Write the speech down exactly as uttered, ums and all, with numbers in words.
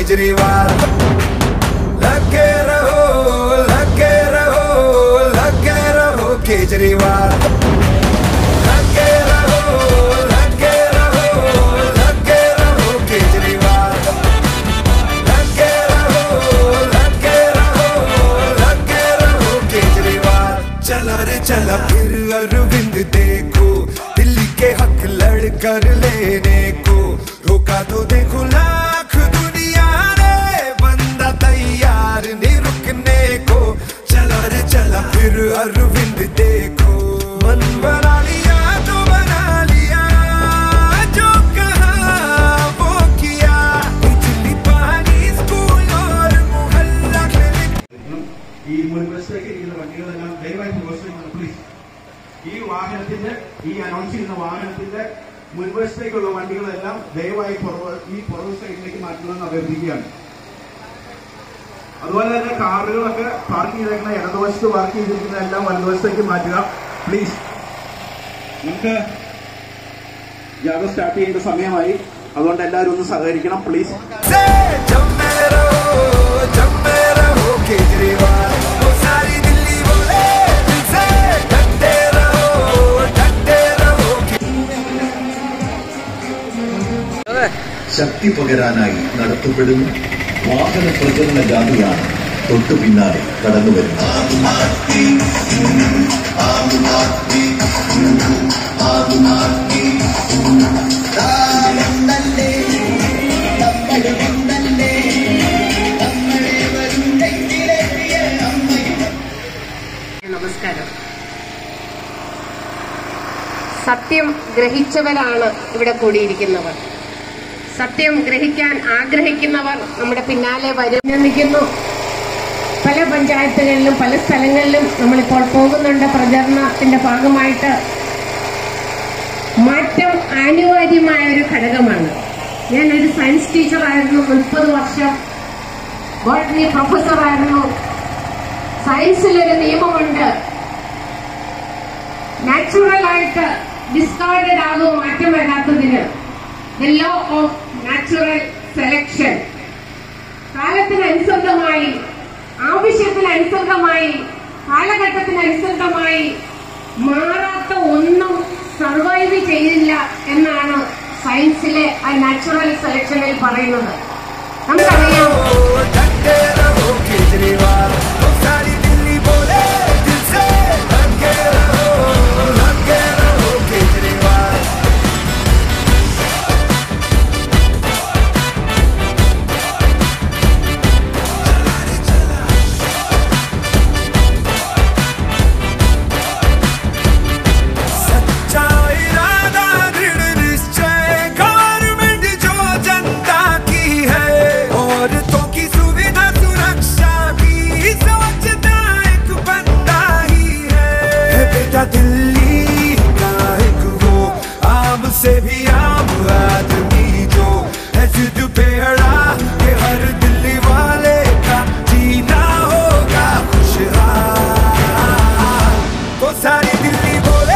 केजरीवाल लगे रहो लगे रहो लगे रहो केजरीवाल लगे रहो लगे रहो लगे रहो केजरीवाल लगे रहो लगे रहो लगे रहो केजरीवाल चला रे चला फिर अरविंद देखो दिल्ली के हक लड़ कर लेने को रोका तो देखो लाख दुनिया ने बंदा तैयार नहीं रुकने को चला रे चला फिर अरविंद देखो मन बना लिया तो बना लिया जो कहा वो किया बिजली पानी स्कूल और मोहल्ला क्लिनिक ഈ മുൻവശത്തേക്ക് ഇരിക്കുന്ന വണ്ടികളെല്ലാം ദയവായി മുൻവശത്തേക്ക് പ്ലീസ്. ഈ വാഹനത്തിന്റെ ഈ അനൗൺസ് ചെയ്യുന്ന വാഹനത്തിന്റെ മുൻവശത്തേക്കുള്ള വണ്ടികളെല്ലാം ദയവായി ഈ പുറകു സൈഡിലേക്ക് മാറ്റണമെന്ന് അഭ്യർത്ഥിക്കുകയാണ്. അതുപോലെ തന്നെ കാറുകളൊക്കെ പാർക്ക് ചെയ്തേക്കുന്ന ഇടതുവശത്ത് പാർക്ക് ചെയ്തിരിക്കുന്ന എല്ലാം വലതുവശത്തേക്ക് മാറ്റുക പ്ലീസ്. നമുക്ക് യാത്ര സ്റ്റാർട്ട് ചെയ്യേണ്ട സമയമായി, അതുകൊണ്ട് എല്ലാവരും ഒന്ന് സഹകരിക്കണം പ്ലീസ്. ശക്തി പകരാനായി നടത്തപ്പെടുന്ന വാഹന പ്രചരണ ജാഥയാണ് തൊട്ടു പിന്നാലെ കടന്നുവരുന്നത്. നമസ്കാരം. സത്യം ഗ്രഹിച്ചവരാണ് ഇവിടെ കൂടിയിരിക്കുന്നവർ. സത്യം ഗ്രഹിക്കാൻ ആഗ്രഹിക്കുന്നവർ നമ്മുടെ പിന്നാലെ വരുന്നു. പല പഞ്ചായത്തുകളിലും പല സ്ഥലങ്ങളിലും നമ്മളിപ്പോൾ പോകുന്നുണ്ട്. പ്രചരണത്തിന്റെ ഭാഗമായിട്ട് മാറ്റം അനിവാര്യമായ ഒരു ഘടകമാണ്. ഞാനൊരു സയൻസ് ടീച്ചറായിരുന്നു, മുപ്പത് വർഷം ബോട്ടണി പ്രൊഫസറായിരുന്നു. സയൻസിലൊരു നിയമമുണ്ട്, നാച്ചുറലായിട്ട് ഡിസ്കാർഡഡ് ആകും മാറ്റം വരാത്തതിന്. The law of natural selection. കാലത്തിനനുസൃതമായി, ആവശ്യത്തിനനുസൃതമായി, കാലഘട്ടത്തിനനുസൃതമായി മാറാത്ത ഒന്നും സർവൈവ് ചെയ്യില്ല എന്നാണ് സയൻസിലെ ആ നാച്ചുറൽ സെലക്ഷനിൽ പറയുന്നത്. നമുക്കറിയാം दिल्ली का एक वो आम से भी आम आदमी जो है जिद पे अड़ा कि हर दिल्ली वाले का जीना होगा खुशहाल. तो सारी दिल्ली बोले